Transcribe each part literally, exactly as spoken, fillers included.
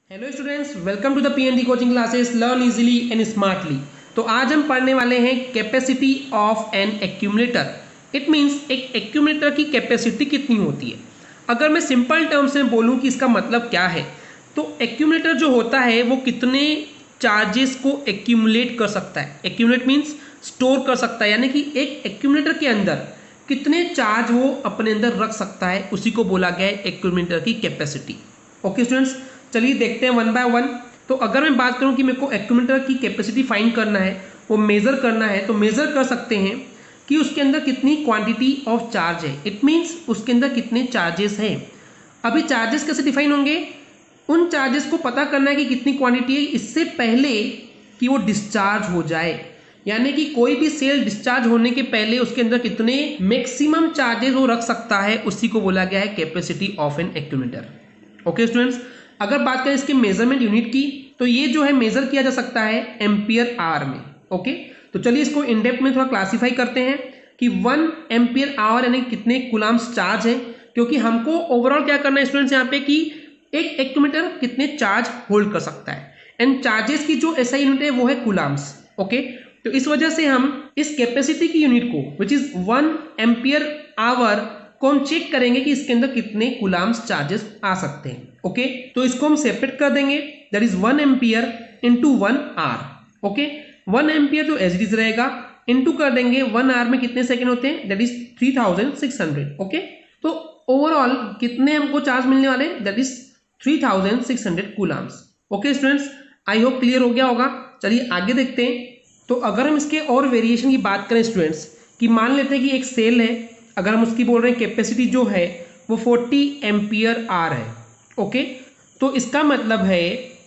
Hello students, welcome to the P N D coaching classes learn easily and smartly. तो आज हम पढ़ने वाले हैं capacity of an accumulator. It means एक एक्यूमुलेटर की कैपेसिटी कितनी होती है। अगर मैं सिंपल टर्म्स में बोलूं कि इसका मतलब क्या है, तो एक्यूमुलेटर जो होता है वो कितने चार्जेस को एक्यूमुलेट कर सकता है। एक्यूमुलेट मीन्स स्टोर कर सकता है, यानी कि एक एक्यूमुलेटर के अंदर कितने चार्ज वो अपने अंदर रख सकता है, उसी को बोला गया है एक्यूमुलेटर की कैपेसिटी। ओके स्टूडेंट्स, चलिए देखते हैं वन बाय वन। तो अगर मैं बात करूं कि मेरे को एक्यूमुलेटर की कैपेसिटी फाइंड करना है, वो मेजर करना है, तो मेजर कर सकते हैं कि उसके अंदर कितनी क्वांटिटी ऑफ चार्ज है। इट मींस उसके अंदर कितने चार्जेस हैं। अभी चार्जेस कैसे डिफाइन होंगे, उन चार्जेस को पता करना है कि कितनी क्वांटिटी है इससे पहले कि वो डिस्चार्ज हो जाए। यानी कि कोई भी सेल डिस्चार्ज होने के पहले उसके अंदर कितने मैक्सिमम चार्जेस वो रख सकता है, उसी को बोला गया है capacity of an accumulator. Okay students, अगर बात करें इसके मेजरमेंट यूनिट की, तो ये जो है मेजर किया जा सकता है एम्पियर आवर में। ओके, तो चलिए इसको इन डेप्थ में थोड़ा क्लासिफाई करते हैं कि वन एम्पियर आवर यानी कितने कूलम्स चार्ज है, क्योंकि हमको ओवरऑल क्या करना है स्टूडेंट्स यहाँ पे कि एक एक्यूमुलेटर कितने चार्ज होल्ड कर सकता है, एंड चार्जेस की जो एसआई यूनिट है वो है कूलम्स। ओके, तो इस वजह से हम इस कैपेसिटी की यूनिट को which is one ampere hour को हम चेक करेंगे कि इसके अंदर कितने कूलम्स चार्जेस आ सकते हैं। ओके, तो इसको हम सेपरेट कर देंगे, that is one ampere into one hour. Okay, one ampere जो एज इट इज रहेगा इंटू कर देंगे वन आर में कितने सेकेंड होते हैं, that is three thousand six hundred. Okay, तो ओवरऑल कितने हमको चार्ज मिलने वाले, that is three thousand six hundred coulombs. Okay students, I hope clear हो गया होगा। चलिए आगे देखते हैं। तो अगर हम इसके और वेरिएशन की बात करें स्टूडेंट्स, कि मान लेते हैं कि एक सेल है, अगर हम उसकी बोल रहे हैं कैपेसिटी जो है वो फोर्टी एम्पियर आर है। ओके, तो इसका मतलब है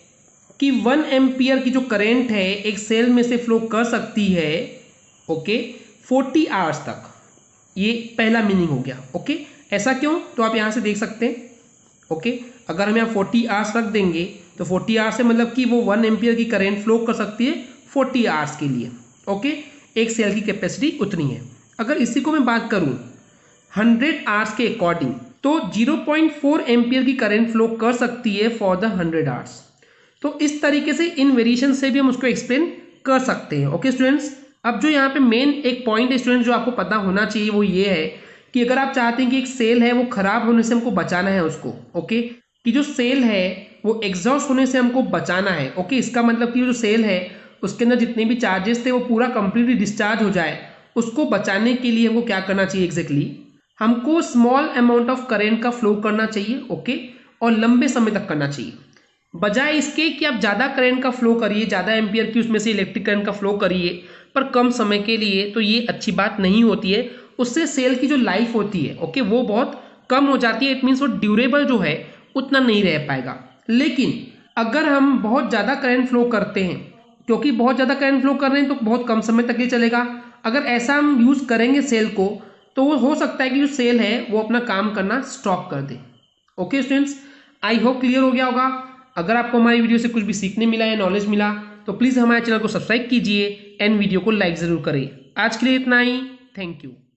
कि वन एम्पियर की जो करंट है एक सेल में से फ्लो कर सकती है, ओके, फोर्टी आवर्स तक। ये पहला मीनिंग हो गया। ओके, ऐसा क्यों, तो आप यहाँ से देख सकते हैं। ओके, अगर हम यहाँ फोर्टी आवर्स रख देंगे तो फोर्टी आवर्स से मतलब कि वो वन एम्पियर की करंट फ्लो कर सकती है फोर्टी आवर्स के लिए। ओके, एक सेल की कैपेसिटी उतनी है। अगर इसी को मैं बात करूँ हंड्रेड आवर्स के अकॉर्डिंग, तो ज़ीरो पॉइंट फोर एम्पियर की करंट फ्लो कर सकती है फॉर द हंड्रेड आवर्स। तो इस तरीके से इन वेरिएशन से भी हम उसको एक्सप्लेन कर सकते हैं। ओके स्टूडेंट्स, अब जो यहाँ पे मेन एक पॉइंट है स्टूडेंट जो आपको पता होना चाहिए वो ये है कि अगर आप चाहते हैं कि एक सेल है वो खराब होने से हमको बचाना है उसको, ओके, कि जो सेल है वो एग्जॉस्ट होने से हमको बचाना है। ओके, इसका मतलब कि जो सेल है उसके अंदर जितने भी चार्जेस थे वो पूरा कंप्लीटली डिस्चार्ज हो जाए, उसको बचाने के लिए हमको क्या करना चाहिए एग्जैक्टली, हमको स्मॉल अमाउंट ऑफ करंट का फ्लो करना चाहिए। ओके, और लंबे समय तक करना चाहिए, बजाय इसके कि आप ज़्यादा करंट का फ्लो करिए, ज़्यादा एम्पियर की उसमें से इलेक्ट्रिक करंट का फ्लो करिए पर कम समय के लिए, तो ये अच्छी बात नहीं होती है। उससे सेल की जो लाइफ होती है, ओके, वो बहुत कम हो जाती है। इट मीन्स वो ड्यूरेबल जो है उतना नहीं रह पाएगा। लेकिन अगर हम बहुत ज़्यादा करंट फ्लो करते हैं, क्योंकि बहुत ज़्यादा करंट फ्लो कर रहे हैं तो बहुत कम समय तक ये चलेगा। अगर ऐसा हम यूज़ करेंगे सेल को, तो वो हो सकता है कि जो सेल है वो अपना काम करना स्टॉप कर दे। Okay students, I hope clear हो गया होगा। अगर आपको हमारी वीडियो से कुछ भी सीखने मिला या नॉलेज मिला तो प्लीज़ हमारे चैनल को सब्सक्राइब कीजिए एंड वीडियो को लाइक ज़रूर करें। आज के लिए इतना ही, थैंक यू।